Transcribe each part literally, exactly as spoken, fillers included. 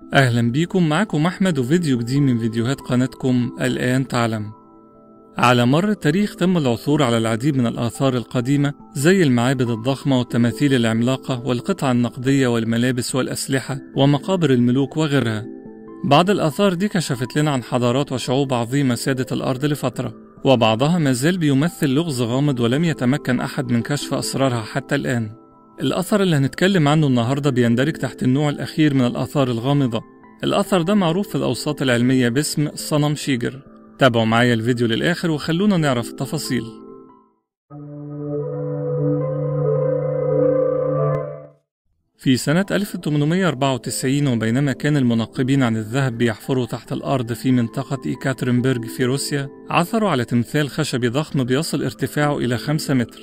أهلا بيكم، معكم أحمد وفيديو جديد من فيديوهات قناتكم الآن تعلم. على مر التاريخ تم العثور على العديد من الآثار القديمة زي المعابد الضخمة والتماثيل العملاقة والقطع النقدية والملابس والأسلحة ومقابر الملوك وغيرها. بعض الآثار دي كشفت لنا عن حضارات وشعوب عظيمة سادت الأرض لفترة، وبعضها ما زال بيمثل لغز غامض ولم يتمكن أحد من كشف أسرارها حتى الآن. الأثر اللي هنتكلم عنه النهاردة بيندرج تحت النوع الأخير من الآثار الغامضة. الأثر ده معروف في الأوساط العلمية باسم صنم شيجر. تابعوا معايا الفيديو للآخر وخلونا نعرف التفاصيل. في سنة ألف وثمانمائة وأربعة وتسعين، وبينما كان المنقبين عن الذهب بيحفروا تحت الأرض في منطقة إيكاترينبرج في روسيا، عثروا على تمثال خشبي ضخم بيصل ارتفاعه إلى خمسة متر.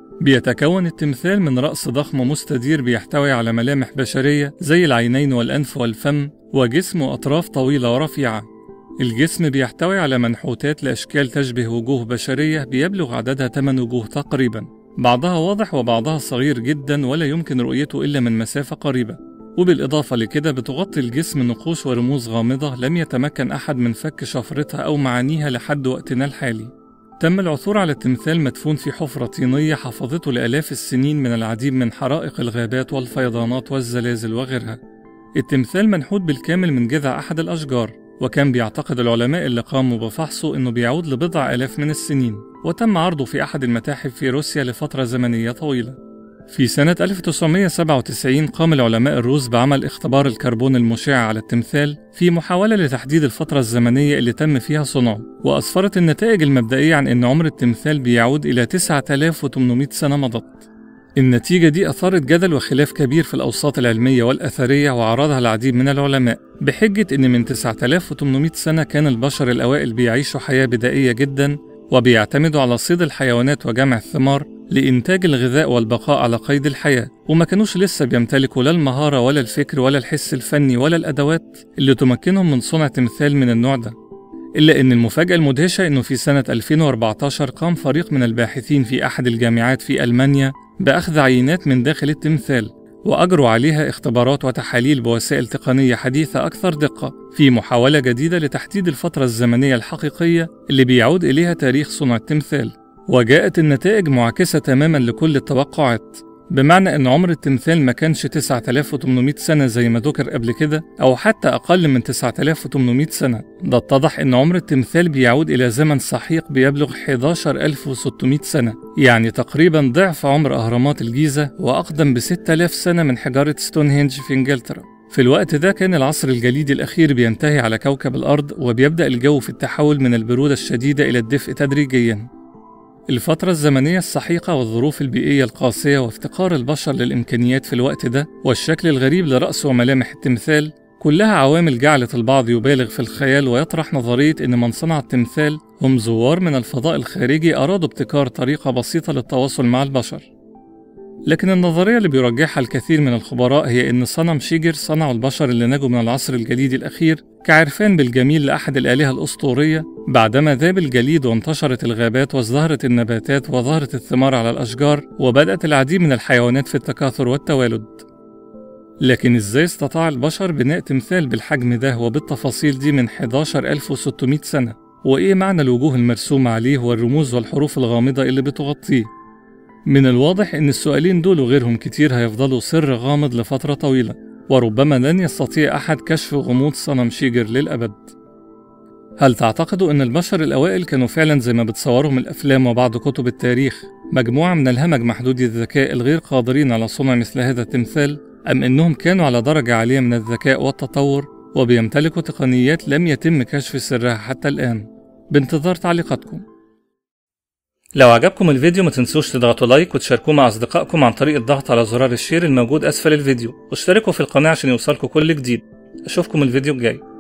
بيتكون التمثال من رأس ضخم مستدير بيحتوي على ملامح بشرية زي العينين والأنف والفم، وجسم وأطراف طويلة ورفيعة. الجسم بيحتوي على منحوتات لأشكال تشبه وجوه بشرية بيبلغ عددها ثمان وجوه تقريبا، بعضها واضح وبعضها صغير جدا ولا يمكن رؤيته إلا من مسافة قريبة. وبالإضافة لكده بتغطي الجسم نقوش ورموز غامضة لم يتمكن أحد من فك شفرتها أو معانيها لحد وقتنا الحالي. تم العثور على التمثال مدفون في حفرة طينية حفظته لآلاف السنين من العديد من حرائق الغابات والفيضانات والزلازل وغيرها. التمثال منحوت بالكامل من جذع أحد الأشجار، وكان بيعتقد العلماء اللي قاموا بفحصه إنه بيعود لبضع آلاف من السنين، وتم عرضه في أحد المتاحف في روسيا لفترة زمنية طويلة. في سنة ألف وتسعمائة وسبعة وتسعين قام العلماء الروس بعمل اختبار الكربون المشع على التمثال في محاولة لتحديد الفترة الزمنية اللي تم فيها صنعه، وأسفرت النتائج المبدئية عن أن عمر التمثال بيعود إلى تسعة آلاف وثمانمائة سنة مضت. النتيجة دي أثارت جدل وخلاف كبير في الأوساط العلمية والأثرية، وعرضها العديد من العلماء بحجة أن من تسعة آلاف وثمانمائة سنة كان البشر الأوائل بيعيشوا حياة بدائية جدا، وبيعتمدوا على صيد الحيوانات وجمع الثمار لإنتاج الغذاء والبقاء على قيد الحياة، وما كانوش لسه بيمتلكوا لا المهارة ولا الفكر ولا الحس الفني ولا الأدوات اللي تمكنهم من صنع تمثال من النوع ده. إلا أن المفاجأة المدهشة أنه في سنة ألفين وأربعة عشر قام فريق من الباحثين في أحد الجامعات في ألمانيا بأخذ عينات من داخل التمثال، وأجروا عليها اختبارات وتحاليل بوسائل تقنية حديثة أكثر دقة في محاولة جديدة لتحديد الفترة الزمنية الحقيقية اللي بيعود إليها تاريخ صنع التمثال. وجاءت النتائج معاكسة تماما لكل التوقعات، بمعنى أن عمر التمثال ما كانش تسعة آلاف وثمانمائة سنة زي ما ذكر قبل كده، أو حتى أقل من تسعة آلاف وثمانمائة سنة. ده اتضح أن عمر التمثال بيعود إلى زمن سحيق بيبلغ أحد عشر ألف وستمائة سنة، يعني تقريبا ضعف عمر أهرامات الجيزة، وأقدم ب ستة آلاف سنة من حجارة ستونهنج في إنجلترا. في الوقت ده كان العصر الجليدي الأخير بينتهي على كوكب الأرض، وبيبدأ الجو في التحول من البرودة الشديدة إلى الدفء تدريجيا. الفترة الزمنية السحيقة والظروف البيئية القاسية وافتقار البشر للإمكانيات في الوقت ده والشكل الغريب لرأس وملامح التمثال كلها عوامل جعلت البعض يبالغ في الخيال ويطرح نظرية إن من صنع التمثال هم زوار من الفضاء الخارجي أرادوا ابتكار طريقة بسيطة للتواصل مع البشر. لكن النظرية اللي بيرجحها الكثير من الخبراء هي إن صنم شيجر صنعه البشر اللي نجوا من العصر الجليدي الأخير كعرفان بالجميل لأحد الآلهة الأسطورية، بعدما ذاب الجليد وانتشرت الغابات وازدهرت النباتات وظهرت الثمار على الأشجار وبدأت العديد من الحيوانات في التكاثر والتوالد. لكن إزاي استطاع البشر بناء تمثال بالحجم ده وبالتفاصيل دي من أحد عشر ألف وستمائة سنة؟ وإيه معنى الوجوه المرسومة عليه والرموز والحروف الغامضة اللي بتغطيه؟ من الواضح إن السؤالين دول وغيرهم كتير هيفضلوا سر غامض لفترة طويلة، وربما لن يستطيع أحد كشف غموض صنم شيجر للأبد. هل تعتقدوا إن البشر الأوائل كانوا فعلا زي ما بتصورهم الأفلام وبعض كتب التاريخ مجموعة من الهمج محدودي الذكاء الغير قادرين على صنع مثل هذا التمثال، أم إنهم كانوا على درجة عالية من الذكاء والتطور وبيمتلكوا تقنيات لم يتم كشف سرها حتى الآن؟ بانتظار تعليقاتكم. لو عجبكم الفيديو ما تنسوش تضغطوا لايك وتشاركوه مع أصدقائكم عن طريق الضغط على زرار الشير الموجود أسفل الفيديو، واشتركوا في القناة عشان يوصلكوا كل جديد. أشوفكم الفيديو الجاي.